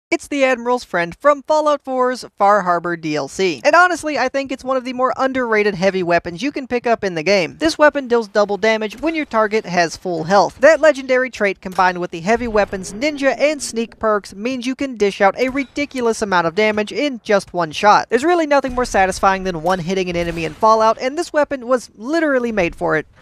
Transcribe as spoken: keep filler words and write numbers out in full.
It's the Admiral's friend from Fallout four's Far Harbor D L C. And honestly, I think it's one of the more underrated heavy weapons you can pick up in the game. This weapon deals double damage when your target has full health. That legendary trait combined with the heavy weapons, ninja, and sneak perks means you can dish out a ridiculous amount of damage in just one shot. There's really nothing more satisfying than one-hitting an enemy in Fallout, and this weapon was literally made for it.